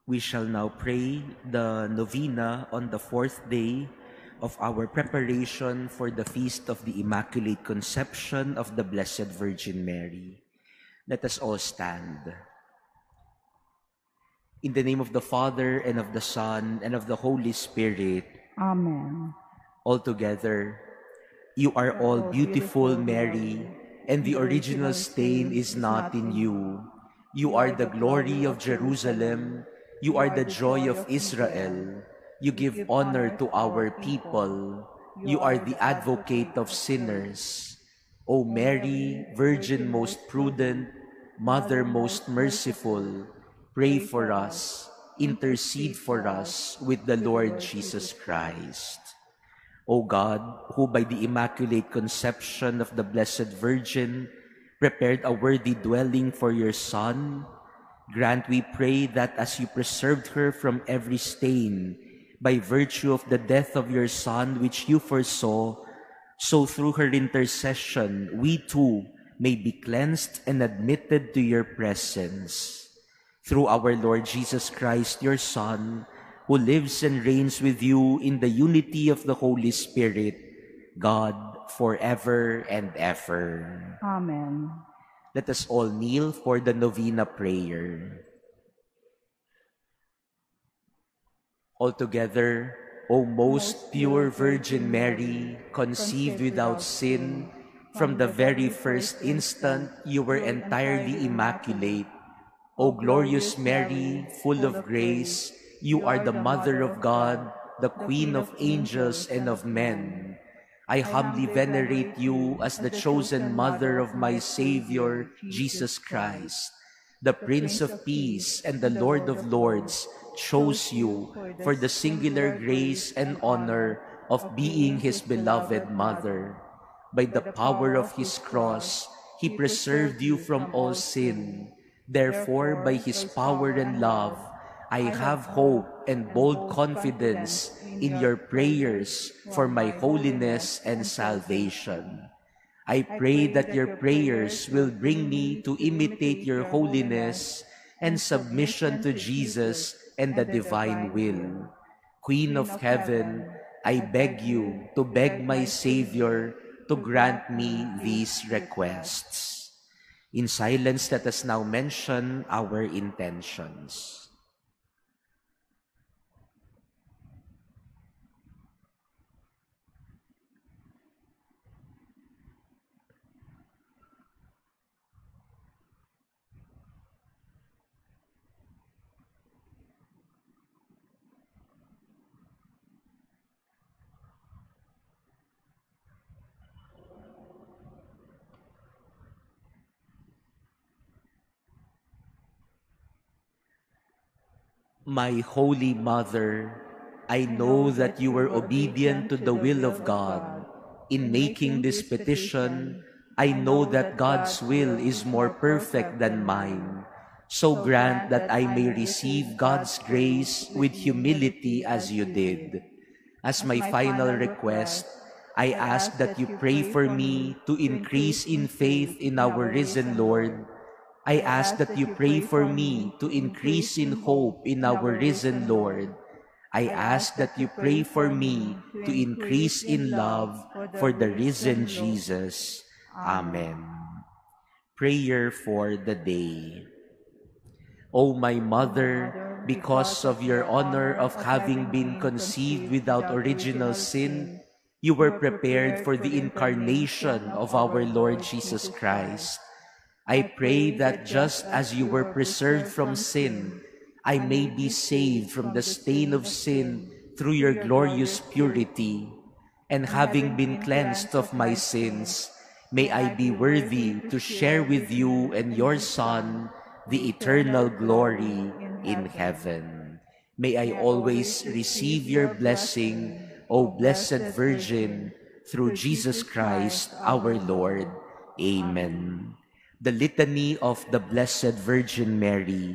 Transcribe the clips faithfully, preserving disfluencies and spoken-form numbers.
We shall now pray the novena on the fourth day of our preparation for the Feast of the Immaculate Conception of the Blessed Virgin Mary. Let us all stand. In the name of the Father, and of the Son, and of the Holy Spirit. Amen. All together, you are all beautiful, Mary, and the original stain is not in you. You are the glory of Jerusalem. You are the joy of Israel. You give honor to our people. You are the advocate of sinners. O Mary, Virgin most prudent, Mother most merciful, pray for us, intercede for us with the Lord Jesus Christ. O God, who by the Immaculate Conception of the Blessed Virgin prepared a worthy dwelling for your Son, grant, we pray, that as you preserved her from every stain by virtue of the death of your Son which you foresaw, so through her intercession we too may be cleansed and admitted to your presence. Through our Lord Jesus Christ, your Son, who lives and reigns with you in the unity of the Holy Spirit, God, forever and ever. Amen. Let us all kneel for the novena prayer. Altogether, O most pure Virgin Mary, conceived without sin, from the very first instant you were entirely immaculate. O glorious Mary, full of grace, you are the Mother of God, the Queen of angels and of men. I humbly venerate you as the chosen Mother of my Savior, Jesus Christ. The Prince of Peace and the Lord of Lords chose you for the singular grace and honor of being his beloved Mother. By the power of his cross, he preserved you from all sin. Therefore, by his power and love, I have hope and bold confidence in your prayers for my holiness and salvation. I pray that your prayers will bring me to imitate your holiness and submission to Jesus and the divine will. Queen of heaven, I beg you to beg my Savior to grant me these requests. In silence, let us now mention our intentions. My Holy Mother, I know that you were obedient to the will of God. In making this petition, I know that God's will is more perfect than mine. So grant that I may receive God's grace with humility as you did. As my final request, I ask that you pray for me to increase in faith in our risen Lord. I ask that you pray for me to increase in hope in our risen Lord. I ask that you pray for me to increase in love for the risen Jesus. Amen. Prayer for the day. O my Mother, because of your honor of having been conceived without original sin, you were prepared for the incarnation of our Lord Jesus Christ. I pray that just as you were preserved from sin, I may be saved from the stain of sin through your glorious purity. And having been cleansed of my sins, may I be worthy to share with you and your Son the eternal glory in heaven. May I always receive your blessing, O Blessed Virgin, through Jesus Christ our Lord. Amen. The Litany of the Blessed Virgin Mary.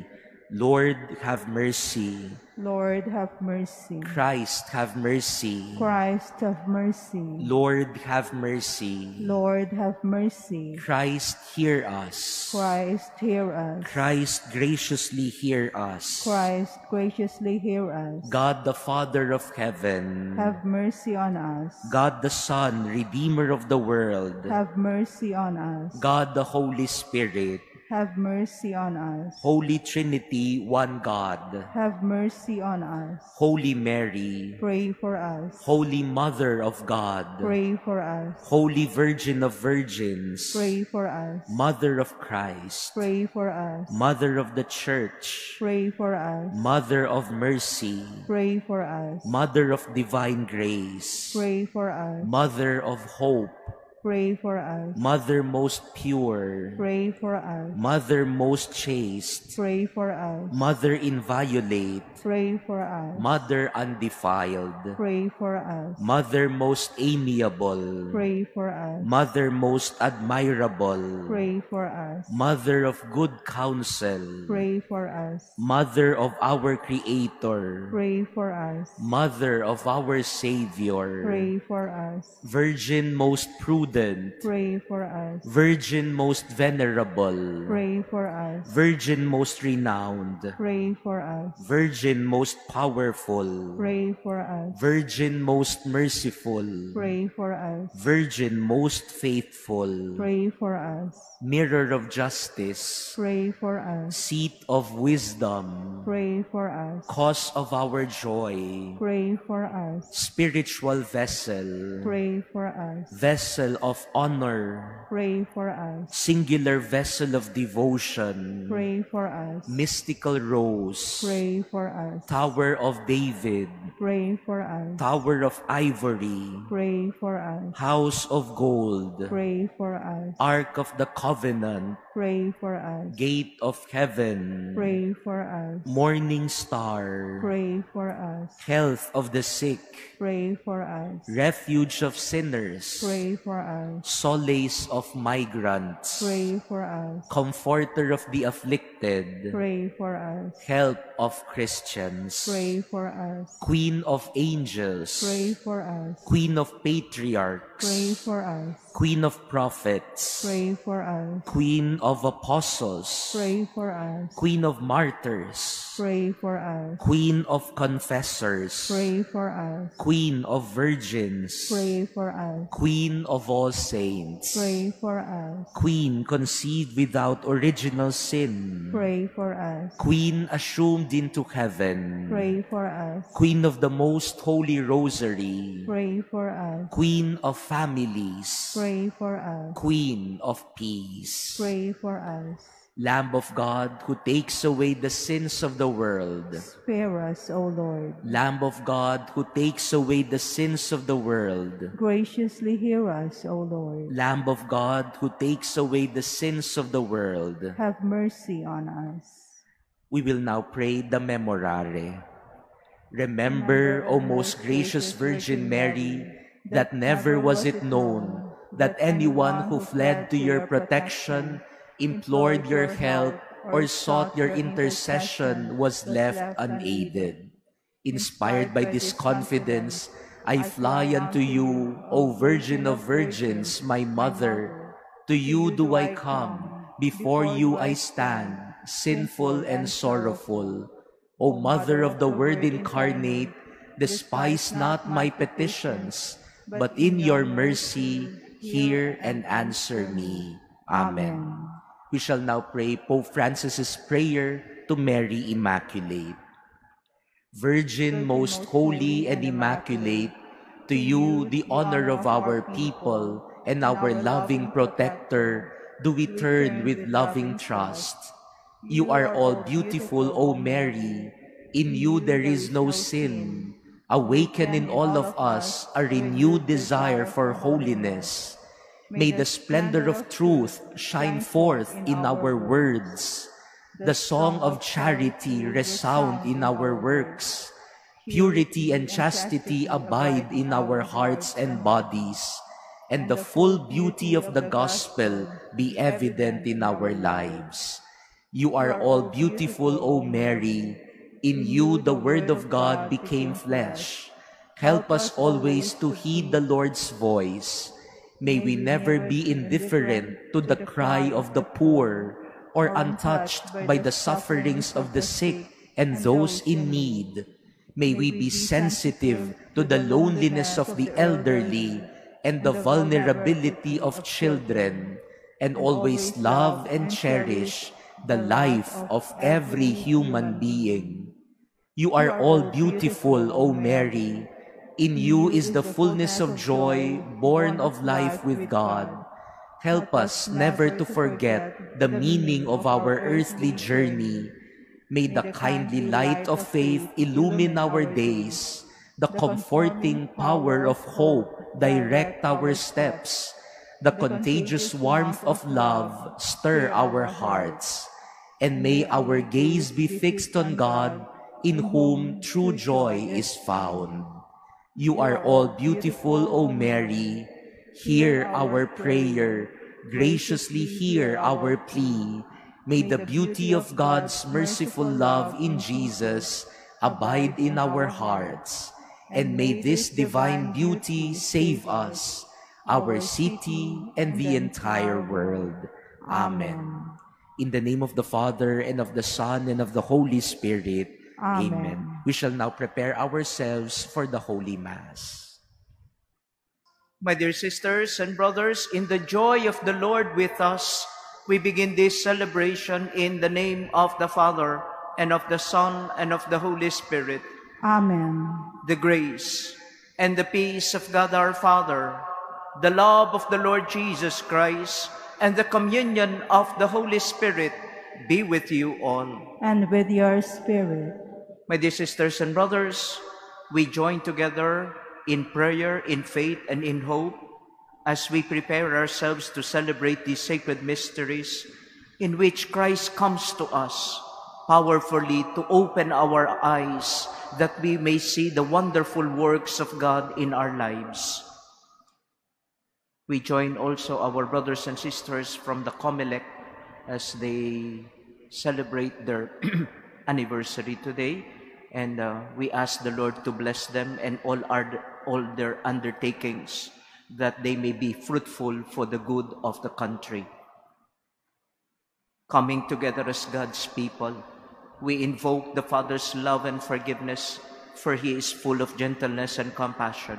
Lord, have mercy. Lord, have mercy. Christ, have mercy. Christ, have mercy. Lord, have mercy. Lord, have mercy. Christ, hear us. Christ, hear us. Christ, graciously hear us. Christ, graciously hear us. God the Father of heaven, have mercy on us. God the Son, Redeemer of the world, have mercy on us. God the Holy Spirit, have mercy on us. Holy Trinity, one God, have mercy on us. Holy Mary, pray for us. Holy Mother of God, pray for us. Holy Virgin of Virgins, pray for us. Mother of Christ, pray for us. Mother of the Church, pray for us. Mother of Mercy, pray for us. Mother of Divine Grace, pray for us. Mother of Hope, pray for us. Mother most pure, pray for us. Mother most chaste, pray for us. Mother inviolate, pray for us. Mother undefiled, pray for us. Mother most amiable, pray for us. Mother most admirable, pray for us. Mother of good counsel, pray for us. Mother of our Creator, pray for us. Mother of our Savior, pray for us. Virgin most prudent, pray for us. Virgin most venerable, pray for us. Virgin most renowned, pray for us. Virgin most powerful, pray for us. Virgin most merciful, pray for us. Virgin most faithful, pray for us. Mirror of justice, pray for us. Seat of wisdom, pray for us. Cause of our joy, pray for us. Spiritual vessel, pray for us. Vessel of honor, pray for us. Singular vessel of devotion, pray for us. Mystical rose, pray for us. Tower of David, pray for us. Tower of ivory, pray for us. House of gold, pray for us. Ark of the covenant, pray for us. Gate of heaven, pray for us. Morning star, pray for us. Health of the sick, pray for us. Refuge of sinners, pray for us. Solace of migrants, pray for us. Comforter of the afflicted, pray for us. Help of Christians, pray for us. Queen of angels, pray for us. Queen of patriarchs, pray for us. Queen of prophets, pray for us. Queen of apostles, pray for us. Queen of martyrs, pray for us. Queen of confessors, pray for us. Queen of virgins, pray for us. Queen of all saints, pray for us. Queen conceived without original sin, pray for us. Queen assumed into heaven, pray for us. Queen of the most holy rosary, pray for us. Queen of families, pray for us. Queen of peace, pray for us. Lamb of God who takes away the sins of the world, spare us, O Lord. Lamb of God who takes away the sins of the world, graciously hear us, O Lord. Lamb of God who takes away the sins of the world, have mercy on us. We will now pray the Memorare. Remember, O most gracious Virgin Mary, that never was it known that anyone who fled to your protection, implored your help, or sought your intercession was left unaided. Inspired by this confidence, I fly unto you, O Virgin of Virgins, my Mother. To you do I come, before you I stand, sinful and sorrowful. O Mother of the Word incarnate, despise not my petitions, but in your mercy, hear and answer me. Amen. We shall now pray Pope Francis's prayer to Mary Immaculate. Virgin most holy and immaculate, to you the honor of our people and our loving protector do we turn with loving trust. You are all beautiful, O Mary. In you there is no sin. Awaken in all of us a renewed desire for holiness. May the splendor of truth shine forth in our words. The song of charity resound in our works. Purity and chastity abide in our hearts and bodies. And the full beauty of the gospel be evident in our lives. You are all beautiful, O Mary. In you the Word of God became flesh. Help us always to heed the Lord's voice. May we never be indifferent to the cry of the poor or untouched by the sufferings of the sick and those in need. May we be sensitive to the loneliness of the elderly and the vulnerability of children, and always love and cherish the life of every human being. You are all beautiful, O Mary. In you is the fullness of joy, born of life with God. Help us never to forget the meaning of our earthly journey. May the kindly light of faith illumine our days, the comforting power of hope direct our steps, the contagious warmth of love stir our hearts, and may our gaze be fixed on God, in whom true joy is found. You are all beautiful, O Mary. Hear our prayer, graciously hear our plea. May the beauty of God's merciful love in Jesus abide in our hearts, and may this divine beauty save us, our city, and the entire world. Amen. In the name of the Father, and of the Son, and of the Holy Spirit. Amen. Amen. We shall now prepare ourselves for the Holy Mass. My dear sisters and brothers, in the joy of the Lord with us, we begin this celebration in the name of the Father, and of the Son, and of the Holy Spirit. Amen. The grace and the peace of God our Father, the love of the Lord Jesus Christ, and the communion of the Holy Spirit be with you all. And with your spirit. My dear sisters and brothers, we join together in prayer, in faith, and in hope as we prepare ourselves to celebrate these sacred mysteries in which Christ comes to us powerfully to open our eyes that we may see the wonderful works of God in our lives. We join also our brothers and sisters from the Comelec as they celebrate their anniversary today, and uh, we ask the Lord to bless them and all, our, all their undertakings, that they may be fruitful for the good of the country. Coming together as God's people, we invoke the Father's love and forgiveness, for He is full of gentleness and compassion.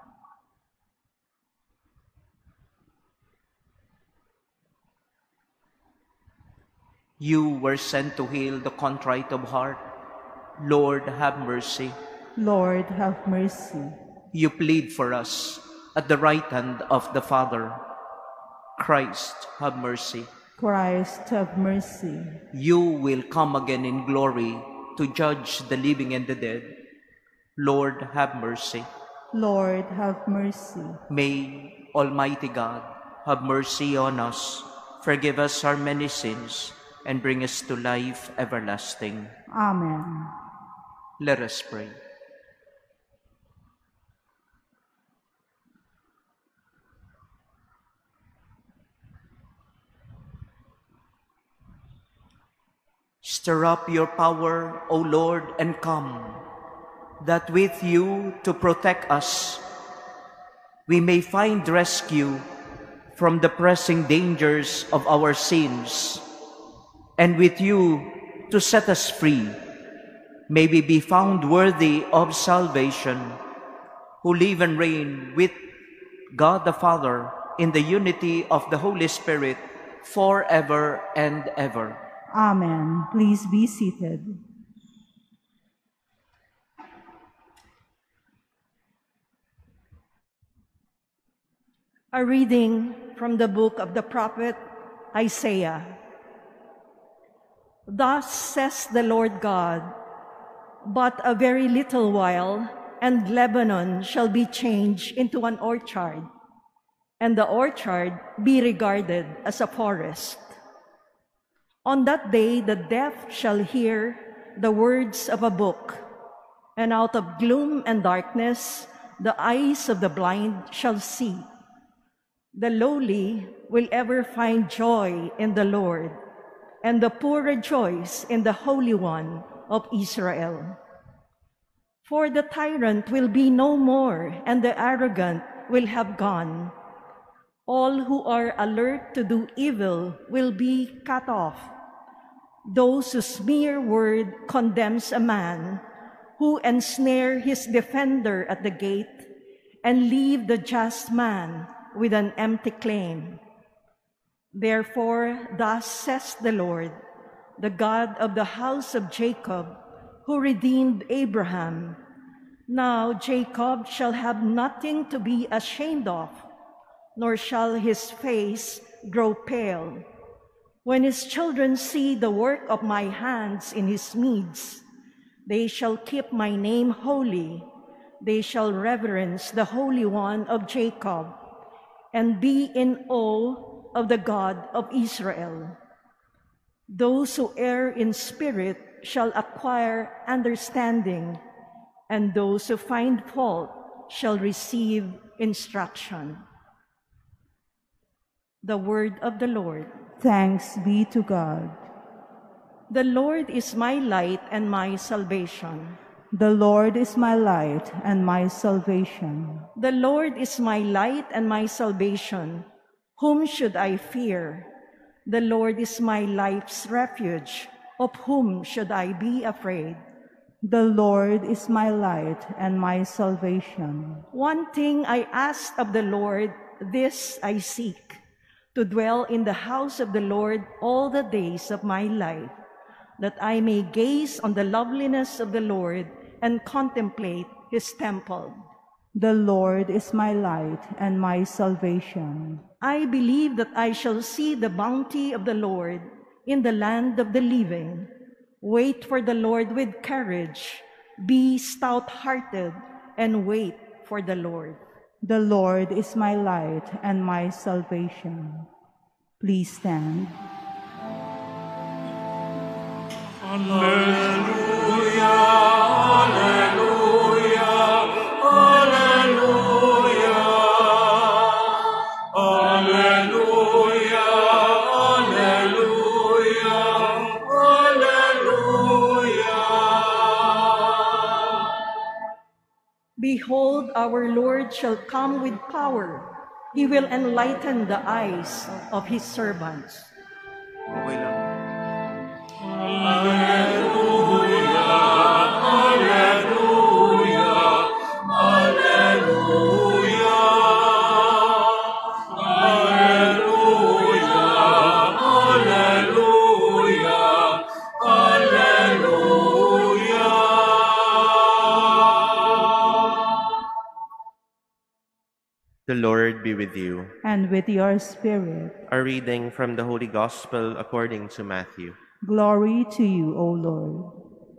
You were sent to heal the contrite of heart. Lord, have mercy. Lord, have mercy. You plead for us at the right hand of the Father. Christ, have mercy. Christ, have mercy. You will come again in glory to judge the living and the dead. Lord, have mercy. Lord, have mercy. May Almighty God have mercy on us, forgive us our many sins, and bring us to life everlasting. Amen. Let us pray. Stir up your power, O Lord, and come, that with you to protect us, we may find rescue from the pressing dangers of our sins, and with you to set us free, may we be found worthy of salvation, who live and reign with God the Father in the unity of the Holy Spirit forever and ever. Amen. Please be seated. A reading from the book of the prophet Isaiah. Thus says the Lord God, but a very little while, and Lebanon shall be changed into an orchard, and the orchard be regarded as a forest. On that day the deaf shall hear the words of a book, and out of gloom and darkness the eyes of the blind shall see. The lowly will ever find joy in the Lord. and the poor rejoice in the Holy One of Israel. For the tyrant will be no more, and the arrogant will have gone. All who are alert to do evil will be cut off. Those whose mere word condemns a man, who ensnare his defender at the gate, and leave the just man with an empty claim. Therefore, thus says the Lord, the God of the house of Jacob, who redeemed Abraham. Now Jacob shall have nothing to be ashamed of, nor shall his face grow pale. When his children see the work of my hands in his midst, they shall keep my name holy. They shall reverence the Holy One of Jacob, and be in awe of the God of Israel. Those who err in spirit shall acquire understanding, and those who find fault shall receive instruction. The word of the Lord. Thanks be to God. The Lord is my light and my salvation. The Lord is my light and my salvation. The Lord is my light and my salvation. Whom should I fear? The Lord is my life's refuge. Of whom should I be afraid? The Lord is my light and my salvation. One thing I ask of the Lord, this I seek, to dwell in the house of the Lord all the days of my life, that I may gaze on the loveliness of the Lord and contemplate his temple. The Lord is my light and my salvation. I believe that I shall see the bounty of the Lord in the land of the living. Wait for the Lord with courage. Be stout-hearted and wait for the Lord. The Lord is my light and my salvation. Please stand. Alleluia, alleluia, alleluia, alleluia, alleluia, alleluia. Behold, our Lord shall come with power. He will enlighten the eyes of his servants. Okay lang. Alleluia, alleluia, alleluia, alleluia, alleluia, alleluia. The Lord be with you. And with your spirit. A reading from the Holy Gospel according to Matthew. Glory to you, O Lord.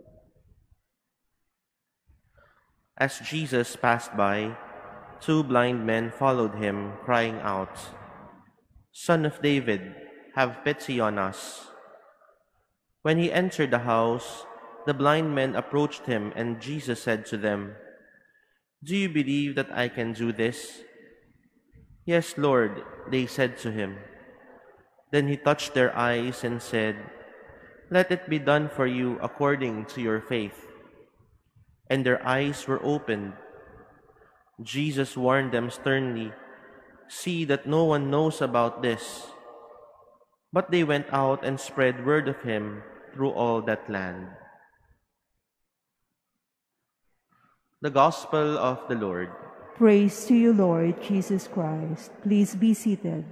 As Jesus passed by, two blind men followed him, crying out, "Son of David, have pity on us." When he entered the house, the blind men approached him, and Jesus said to them, "Do you believe that I can do this?" "Yes, Lord," they said to him. Then he touched their eyes and said, "Let it be done for you according to your faith." And their eyes were opened. Jesus warned them sternly, "See that no one knows about this." But they went out and spread word of him through all that land. The Gospel of the Lord. Praise to you, Lord Jesus Christ. Please be seated.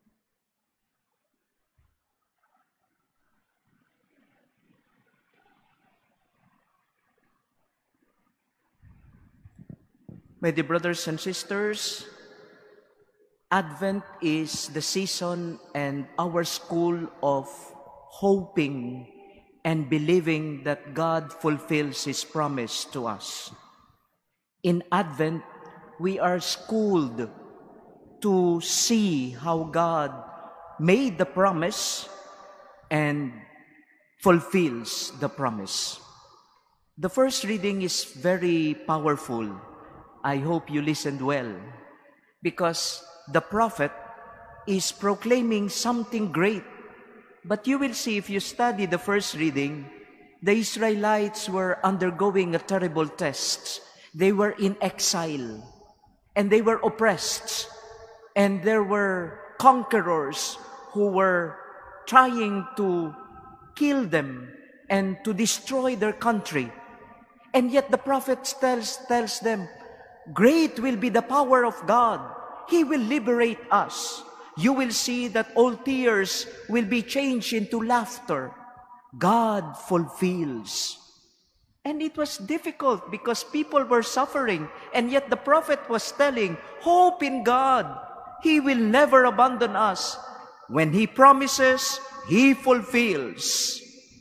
My dear brothers and sisters, Advent is the season and our school of hoping and believing that God fulfills His promise to us. In Advent, we are schooled to see how God made the promise and fulfills the promise. The first reading is very powerful. I hope you listened well, because the prophet is proclaiming something great But you will see if you study the first reading, the Israelites were undergoing a terrible test. They were in exile, and they were oppressed, and there were conquerors who were trying to kill them and to destroy their country. And yet the prophet tells, tells them, great will be the power of God. He will liberate us. You will see that all tears will be changed into laughter. God fulfills. And it was difficult because people were suffering. And yet the prophet was telling, hope in God. He will never abandon us. When He promises, He fulfills.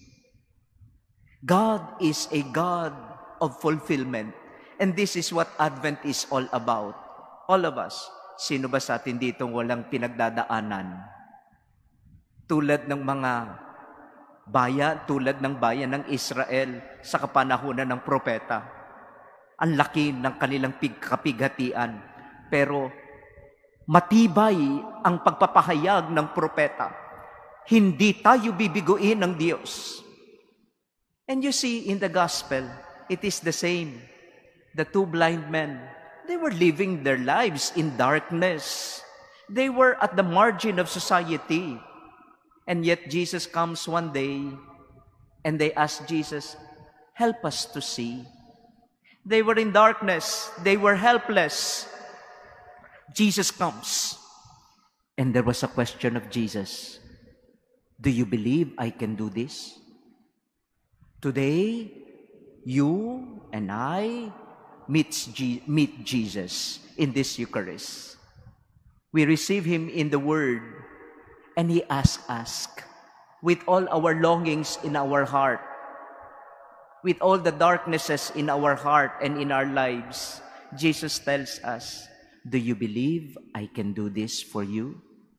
God is a God of fulfillment. And this is what Advent is all about. All of us. Sino ba sa atin dito walang pinagdadaanan? Tulad ng mga bayan, tulad ng bayan ng Israel sa kapanahunan ng propeta. Ang laki ng kanilang kapighatian. Pero matibay ang pagpapahayag ng propeta. Hindi tayo bibiguin ng Diyos. And you see in the gospel, it is the same. The two blind men, they were living their lives in darkness. They were at the margin of society. And yet Jesus comes one day and they ask Jesus, help us to see. They were in darkness. They were helpless. Jesus comes. And there was a question of Jesus. Do you believe I can do this? Today, you and I meet Jesus in this Eucharist. We receive Him in the Word, and He asks us, with all our longings in our heart, with all the darknesses in our heart and in our lives, Jesus tells us, do you believe I can do this for you?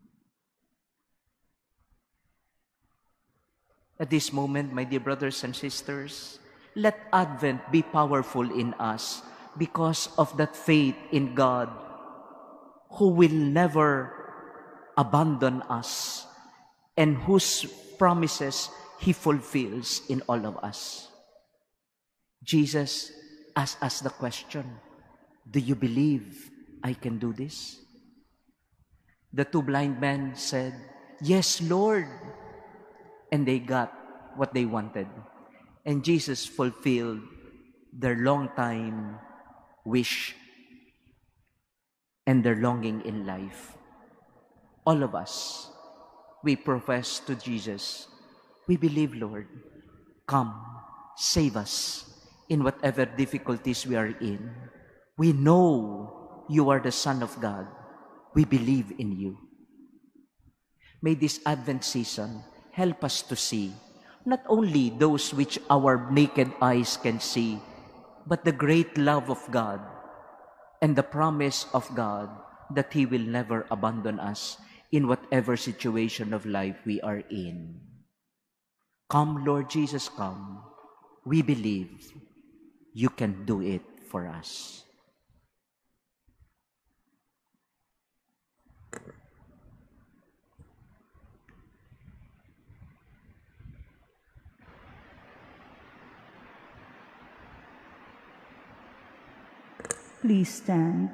At this moment, my dear brothers and sisters, let Advent be powerful in us because of that faith in God who will never abandon us and whose promises He fulfills in all of us. Jesus asks us the question, do you believe I can do this? The two blind men said, yes, Lord. And they got what they wanted. And Jesus fulfilled their long time wish and their longing in life. All of us, we profess to Jesus, we believe, Lord, come, save us in whatever difficulties we are in. We know you are the Son of God. We believe in you. May this Advent season help us to see not only those which our naked eyes can see, but the great love of God and the promise of God that He will never abandon us in whatever situation of life we are in. Come, Lord Jesus, come. We believe you can do it for us. Please stand.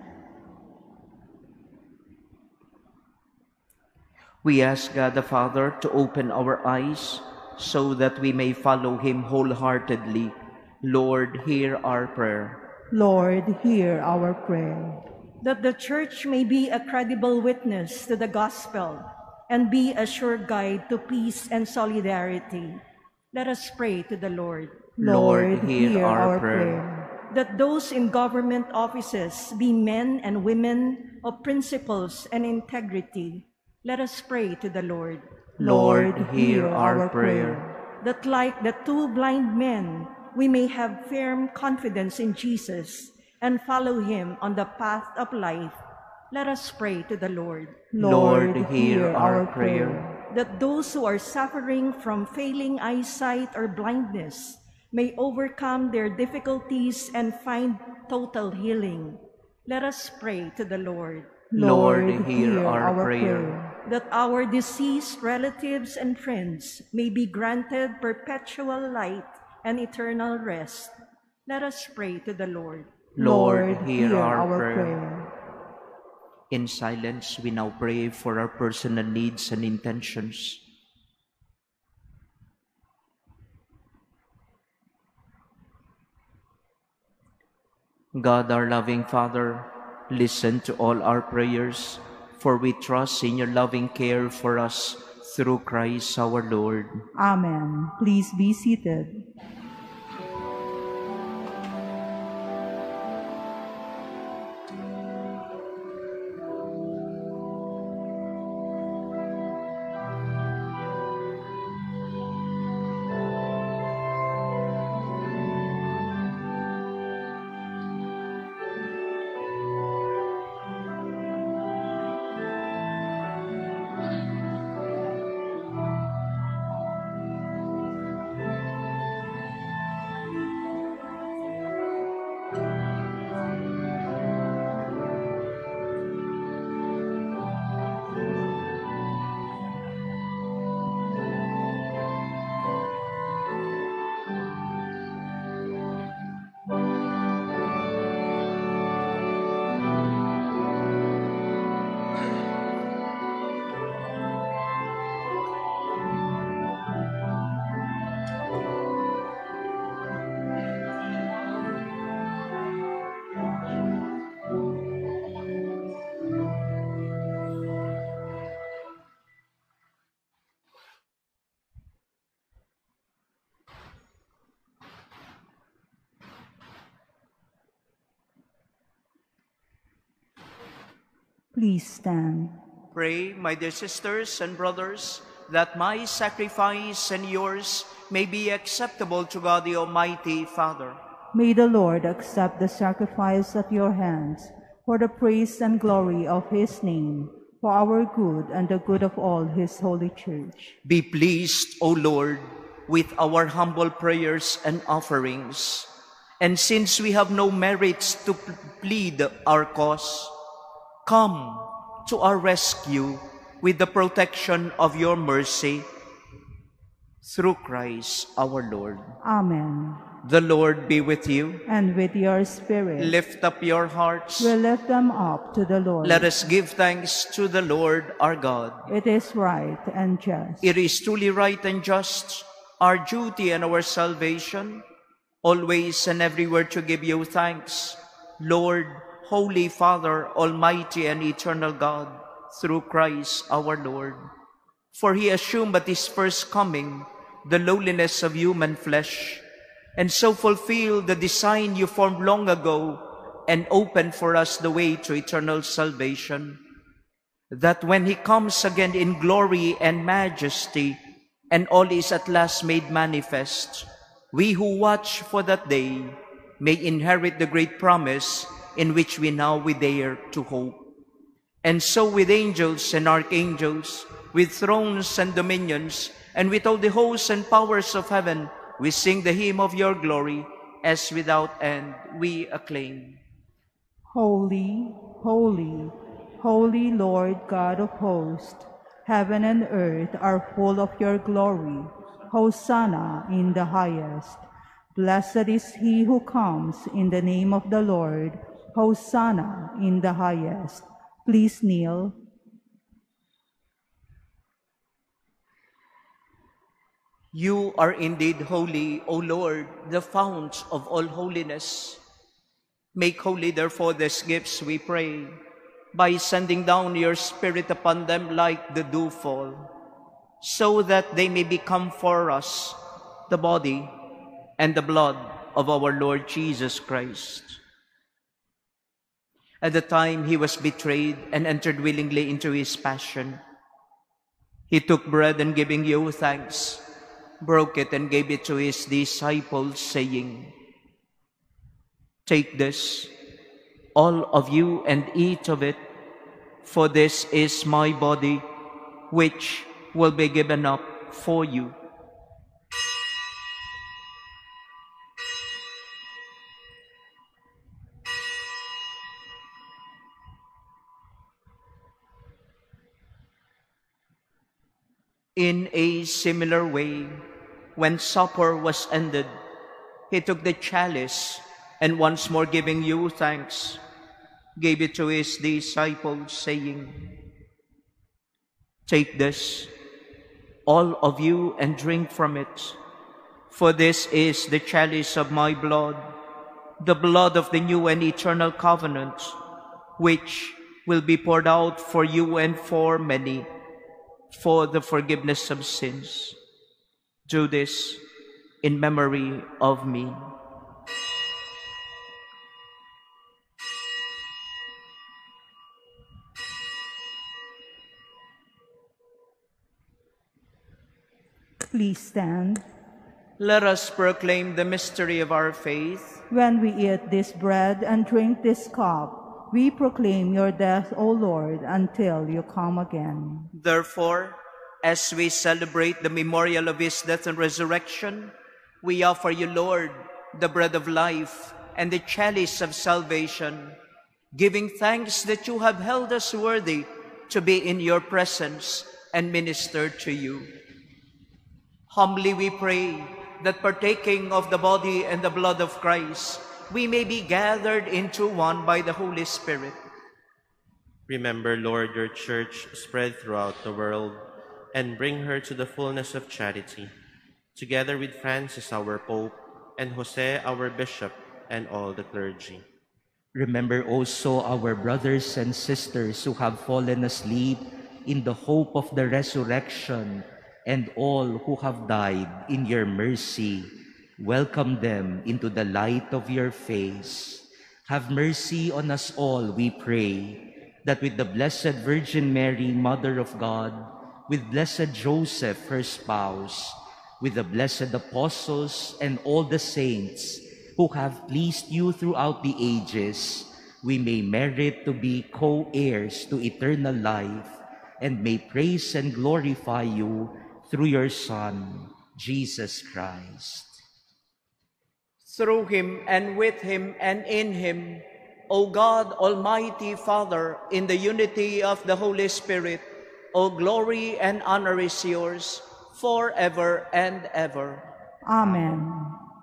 We ask God the Father to open our eyes so that we may follow Him wholeheartedly. Lord, hear our prayer. Lord, hear our prayer. That the Church may be a credible witness to the gospel and be a sure guide to peace and solidarity. Let us pray to the Lord. Lord, hear our prayer. That those in government offices be men and women of principles and integrity. Let us pray to the Lord. Lord, hear our prayer. That like the two blind men, we may have firm confidence in Jesus and follow Him on the path of life. Let us pray to the Lord. Lord, hear our prayer. That those who are suffering from failing eyesight or blindness may overcome their difficulties and find total healing. Let us pray to the Lord. Lord, hear our prayer. That our deceased relatives and friends may be granted perpetual light and eternal rest, let us pray to the Lord. Lord, hear our prayer. In silence, we now pray for our personal needs and intentions. God, our loving Father, listen to all our prayers, for we trust in your loving care for us through Christ our Lord. Amen. Please be seated. Please stand. Pray, my dear sisters and brothers, that my sacrifice and yours may be acceptable to God the Almighty Father. May the Lord accept the sacrifice at your hands for the praise and glory of his name, for our good and the good of all his holy church. Be pleased, O Lord, with our humble prayers and offerings. And since we have no merits to plead our cause, come to our rescue with the protection of your mercy. Through Christ our Lord. Amen. The Lord be with you. And with your spirit. Lift up your hearts. We lift them up to the Lord. Let us give thanks to the Lord our God. It is right and just. It is truly right and just, our duty and our salvation, always and everywhere to give you thanks, Lord, Holy Father, Almighty and eternal God, through Christ our Lord. For he assumed at his first coming the lowliness of human flesh, and so fulfilled the design you formed long ago and opened for us the way to eternal salvation, that when he comes again in glory and majesty, and all is at last made manifest, we who watch for that day may inherit the great promise in which we now we dare to hope. And so with angels and archangels, with thrones and dominions, and with all the hosts and powers of heaven, we sing the hymn of your glory, as without end we acclaim. Holy, holy, holy Lord God of hosts, heaven and earth are full of your glory. Hosanna in the highest. Blessed is he who comes in the name of the Lord. Hosanna in the highest. Please kneel. You are indeed holy, O Lord, the fount of all holiness. Make holy, therefore, these gifts, we pray, by sending down your Spirit upon them like the dewfall, so that they may become for us the body and the blood of our Lord Jesus Christ. At the time he was betrayed and entered willingly into his passion, he took bread and giving you thanks, broke it and gave it to his disciples, saying, "Take this, all of you, and eat of it, for this is my body, which will be given up for you." In a similar way, when supper was ended, he took the chalice, and once more giving you thanks, gave it to his disciples, saying, "Take this, all of you, and drink from it, for this is the chalice of my blood, the blood of the new and eternal covenant, which will be poured out for you and for many, for the forgiveness of sins. Do this in memory of me." Please stand. Let us proclaim the mystery of our faith. When we eat this bread and drink this cup, we proclaim your death, O Lord, until you come again. Therefore, as we celebrate the memorial of his death and resurrection, we offer you, Lord, the bread of life and the chalice of salvation, giving thanks that you have held us worthy to be in your presence and minister to you. Humbly we pray that partaking of the body and the blood of Christ, we may be gathered into one by the Holy Spirit. Remember, Lord, your church spread throughout the world, and bring her to the fullness of charity, together with Francis, our Pope, and Jose, our Bishop, and all the clergy. Remember also our brothers and sisters who have fallen asleep in the hope of the resurrection, and all who have died in your mercy. Welcome them into the light of your face. Have mercy on us all, we pray, that with the Blessed Virgin Mary, Mother of God, with blessed Joseph, her spouse, with the blessed apostles and all the saints who have pleased you throughout the ages, we may merit to be co-heirs to eternal life, and may praise and glorify you through your Son, Jesus Christ. Through him, and with him, and in him, O God, Almighty Father, in the unity of the Holy Spirit, all glory and honor is yours, forever and ever. Amen.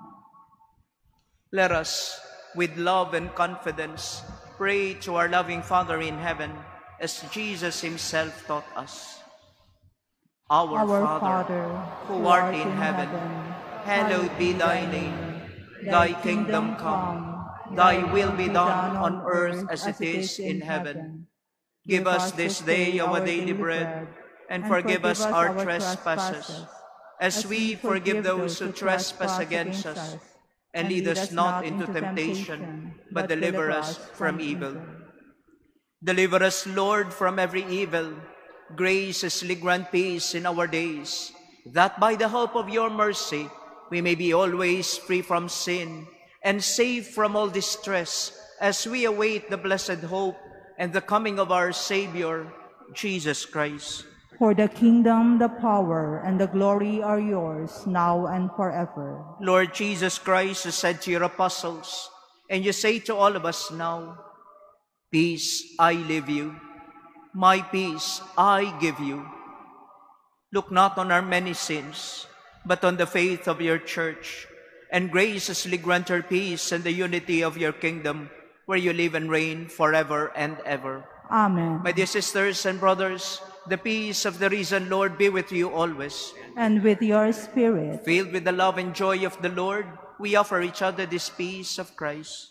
Let us, with love and confidence, pray to our loving Father in heaven, as Jesus himself taught us. Our, Our Father, Father, who art in heaven, hallowed be thy name. Thy kingdom come, thy will be done on earth as it is in heaven. Give us this day our daily bread, and forgive us our trespasses, as we forgive those who trespass against us. And lead us not into temptation, but deliver us from evil. Deliver us, Lord, from every evil. Graciously grant peace in our days, that by the help of your mercy we may be always free from sin and safe from all distress, as we await the blessed hope and the coming of our Savior, Jesus Christ. For the kingdom, the power, and the glory are yours, now and forever. Lord Jesus Christ, you said to your apostles, and you say to all of us now, "Peace I leave you, my peace I give you. Look not on our many sins, but on the faith of your church, and graciously grant her peace and the unity of your kingdom, where you live and reign forever and ever." Amen. My dear sisters and brothers, the peace of the risen Lord be with you always. And with your spirit. Filled with the love and joy of the Lord, we offer each other this peace of Christ.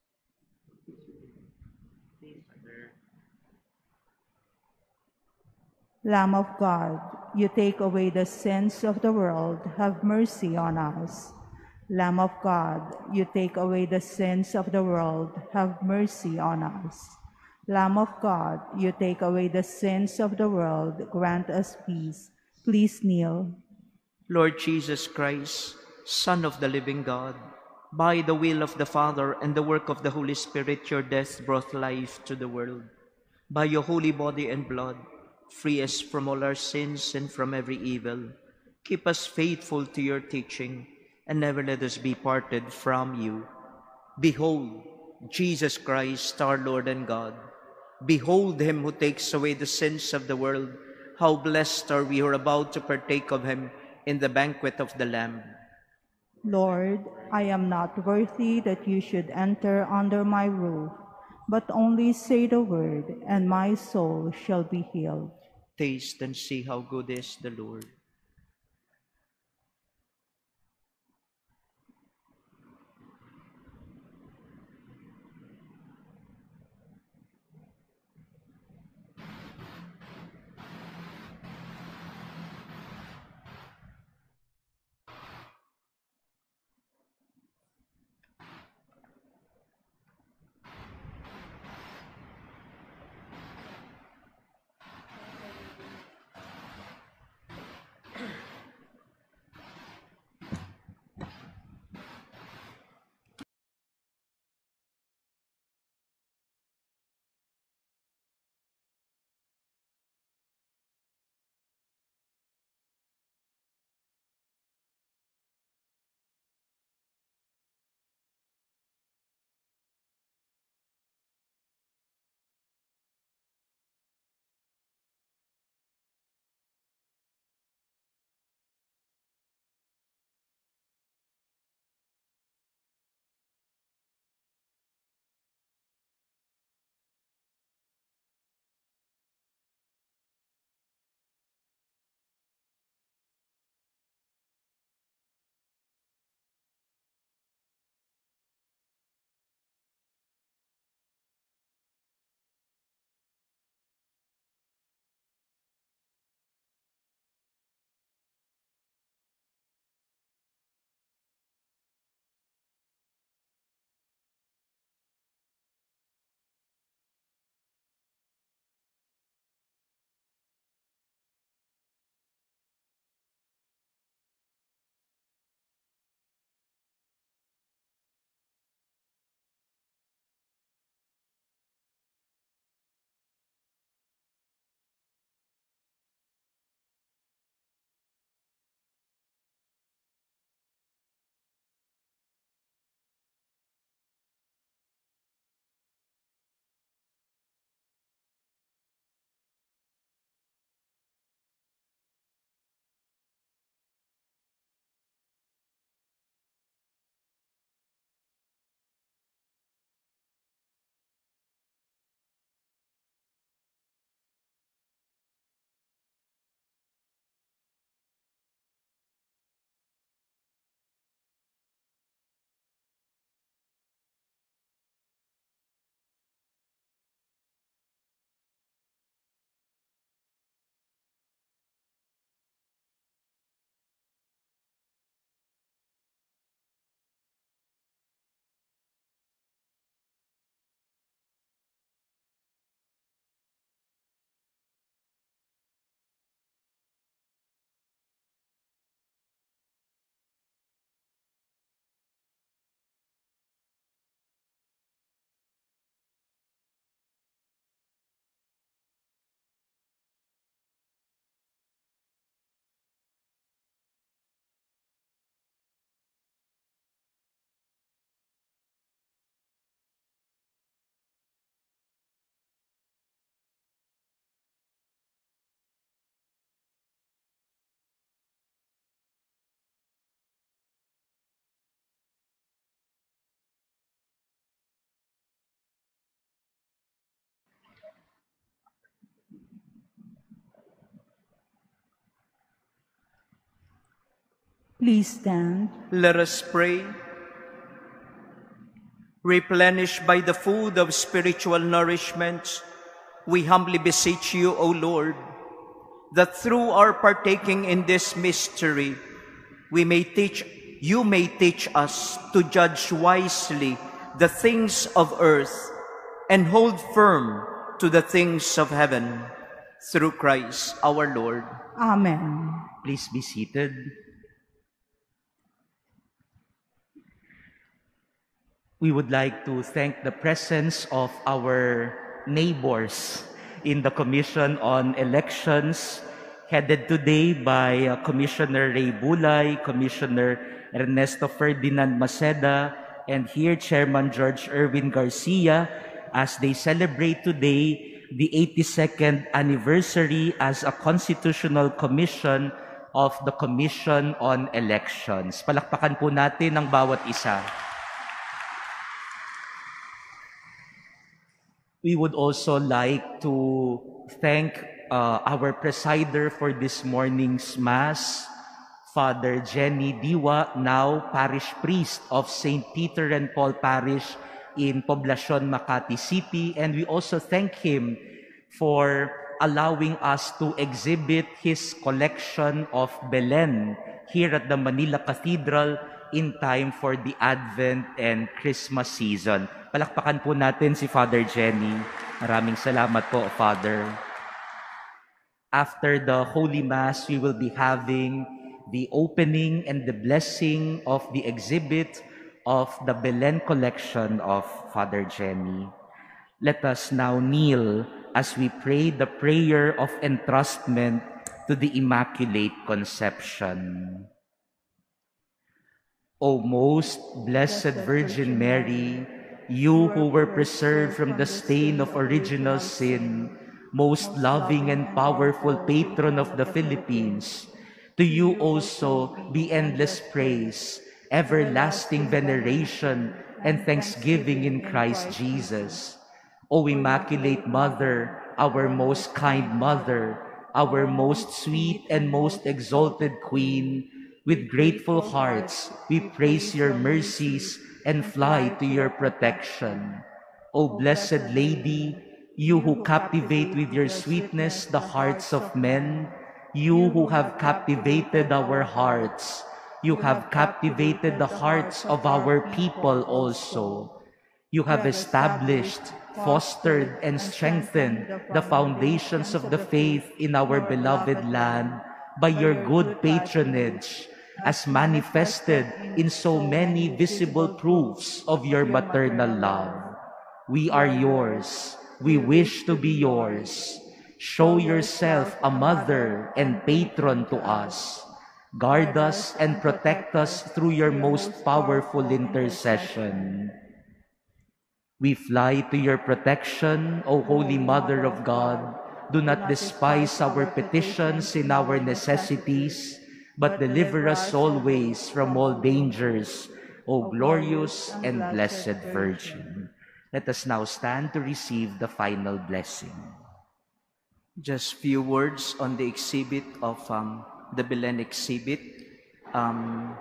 Lamb of God, you take away the sins of the world, have mercy on us. Lamb of God, you take away the sins of the world, have mercy on us. Lamb of God, you take away the sins of the world, grant us peace. Please kneel. Lord Jesus Christ, Son of the living God, by the will of the Father and the work of the Holy Spirit, your death brought life to the world. By your holy body and blood, free us from all our sins and from every evil. Keep us faithful to your teaching, and never let us be parted from you. Behold, Jesus Christ, our Lord and God. Behold him who takes away the sins of the world. how blessed are we who are about to partake of him in the banquet of the Lamb. Lord, I am not worthy that you should enter under my roof, but only say the word, and my soul shall be healed. Taste and see how good is the Lord. Please stand. Let us pray. Replenished by the food of spiritual nourishment, we humbly beseech you, O Lord, that through our partaking in this mystery, we may teach, you may teach us to judge wisely the things of earth and hold firm to the things of heaven. Through Christ our Lord. Amen. Please be seated. We would like to thank the presence of our neighbors in the Commission on Elections, headed today by uh, Commissioner Ray Bulay, Commissioner Ernesto Ferdinand Maceda, and here Chairman George Erwin Garcia, as they celebrate today the eighty-second anniversary as a constitutional commission of the Commission on Elections. Palakpakan po natin ang bawat isa. We would also like to thank uh, our presider for this morning's Mass, Father Jenny Diwa, now parish priest of Saint Peter and Paul Parish in Poblacion, Makati City. And we also thank him for allowing us to exhibit his collection of Belen here at the Manila Cathedral in time for the Advent and Christmas season. Palakpakan po natin si Father Jenny. Maraming salamat po, Father. After the Holy Mass, we will be having the opening and the blessing of the exhibit of the Belen collection of Father Jenny. Let us now kneel as we pray the prayer of entrustment to the Immaculate Conception. O most blessed Virgin Mary, you who were preserved from the stain of original sin, most loving and powerful patron of the Philippines, to you also be endless praise, everlasting veneration, and thanksgiving in Christ Jesus. O Immaculate Mother, our most kind Mother, our most sweet and most exalted Queen, with grateful hearts we praise your mercies and fly to your protection. O Blessed Lady, you who captivate with your sweetness the hearts of men, you who have captivated our hearts, you have captivated the hearts of our people also. You have established, fostered, and strengthened the foundations of the faith in our beloved land by your good patronage, as manifested in so many visible proofs of your maternal love. We are yours. We wish to be yours. Show yourself a mother and patron to us. Guard us and protect us through your most powerful intercession. We fly to your protection, O Holy Mother of God. Do not despise our petitions in our necessities, but deliver us always from all dangers, O glorious and blessed Virgin. Let us now stand to receive the final blessing. Just few words on the exhibit of um, the Belen exhibit. Um,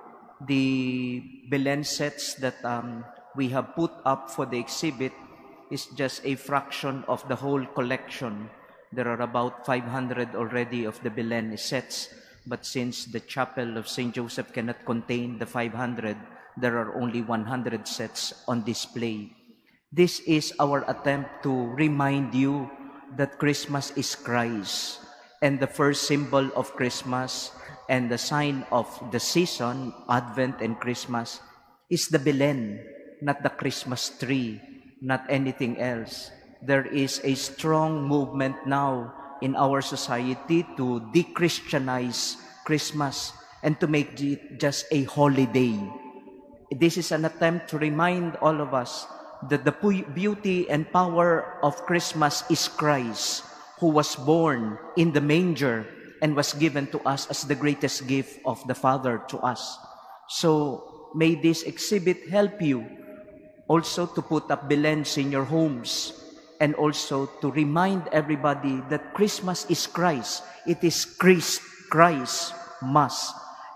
the Belen sets that um, we have put up for the exhibit is just a fraction of the whole collection. There are about five hundred already of the Belen sets, but since the chapel of Saint Joseph cannot contain the five hundred, there are only one hundred sets on display. This is our attempt to remind you that Christmas is Christ, and the first symbol of Christmas and the sign of the season, Advent and Christmas, is the Belen, not the Christmas tree, not anything else. There is a strong movement now in our society to de-Christianize Christmas and to make it just a holiday. This is an attempt to remind all of us that the beauty and power of Christmas is Christ, who was born in the manger and was given to us as the greatest gift of the Father to us. So may this exhibit help you also to put up Belens in your homes, and also to remind everybody that Christmas is Christ. It is Christ, Christ Mass.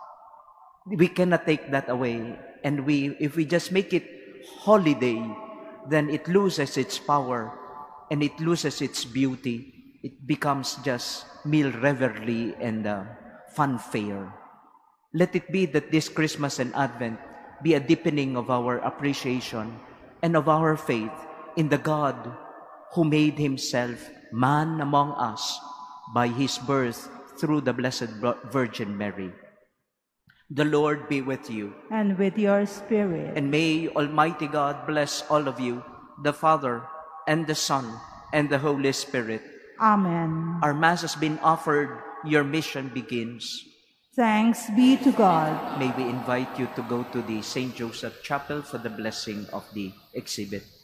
We cannot take that away. And we, if we just make it holiday, then it loses its power and it loses its beauty. It becomes just mere revelry and uh, fanfare. Let it be that this Christmas and Advent be a deepening of our appreciation and of our faith in the God who made himself man among us by his birth through the Blessed Virgin Mary. The Lord be with you. And with your spirit. And may Almighty God bless all of you, the Father, and the Son, and the Holy Spirit. Amen. Our Mass has been offered. Your mission begins. Thanks be to God. May we invite you to go to the Saint Joseph Chapel for the blessing of the exhibit.